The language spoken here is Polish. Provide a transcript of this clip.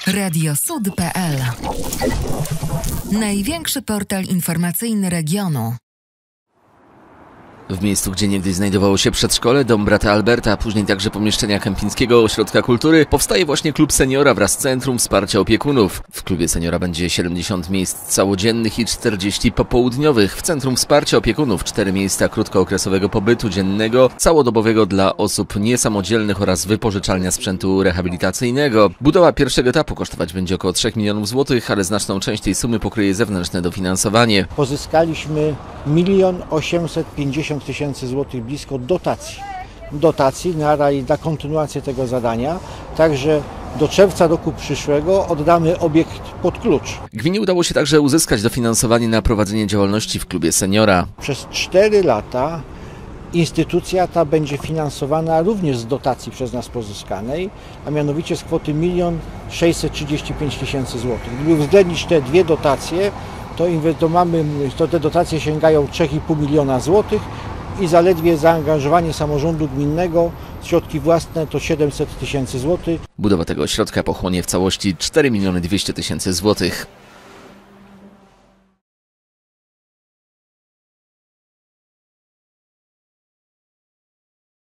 radiosud.pl. Największy portal informacyjny regionu. W miejscu, gdzie niegdyś znajdowało się przedszkole, dom brata Alberta, a później także pomieszczenia Kępińskiego Ośrodka Kultury, powstaje właśnie Klub Seniora wraz z Centrum Wsparcia Opiekunów. W Klubie Seniora będzie 70 miejsc całodziennych i 40 popołudniowych. W Centrum Wsparcia Opiekunów 4 miejsca krótkookresowego pobytu dziennego, całodobowego dla osób niesamodzielnych oraz wypożyczalnia sprzętu rehabilitacyjnego. Budowa pierwszego etapu kosztować będzie około 3 milionów złotych, ale znaczną część tej sumy pokryje zewnętrzne dofinansowanie. Pozyskaliśmy 1 850 000 złotych blisko dotacji na kontynuację tego zadania, także do czerwca roku przyszłego oddamy obiekt pod klucz. Gminie udało się także uzyskać dofinansowanie na prowadzenie działalności w Klubie Seniora. Przez 4 lata instytucja ta będzie finansowana również z dotacji przez nas pozyskanej, a mianowicie z kwoty 1 635 000 złotych. Gdyby uwzględnić te dwie dotacje, to te dotacje sięgają 3,5 miliona złotych i zaledwie zaangażowanie samorządu gminnego, środki własne to 700 000 złotych. Budowa tego ośrodka pochłonie w całości 4 200 000 złotych.